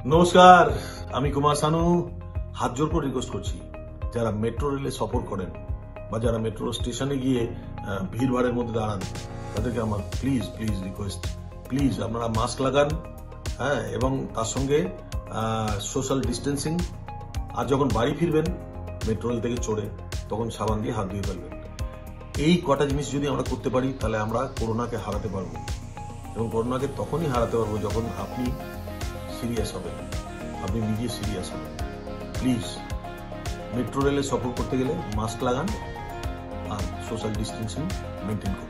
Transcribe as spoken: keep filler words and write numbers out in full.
নমস্কার, আমি কুমার সানু হাত জোর করে রিকোয়েস্ট করছি, যারা মেট্রো রেলে সফর করেন বা যারা মেট্রো স্টেশনে গিয়ে ভিড় ভাড়ের মধ্যে দাঁড়ান, তাদেরকে আমার প্লিজ প্লিজ রিকোয়েস্ট, প্লিজ আপনারা মাস্ক লাগান, হ্যাঁ, এবং তার সঙ্গে সোশ্যাল ডিস্টেন্সিং। আর যখন বাড়ি ফিরবেন মেট্রো রেল থেকে চড়ে, তখন সাবান দিয়ে হাত ধুয়ে ফেলবেন। এই কটা জিনিস যদি আমরা করতে পারি, তাহলে আমরা করোনাকে হারাতে পারবো। এবং করোনাকে তখনই হারাতে পারবো যখন আপনি সিরিয়াস হবেন, আপনি নিজে সিরিয়াস হবেন। প্লিজ মেট্রো রেলে সফর করতে গেলে মাস্ক লাগান আর সোশ্যাল ডিস্টেন্সিং মেনটেন করুন।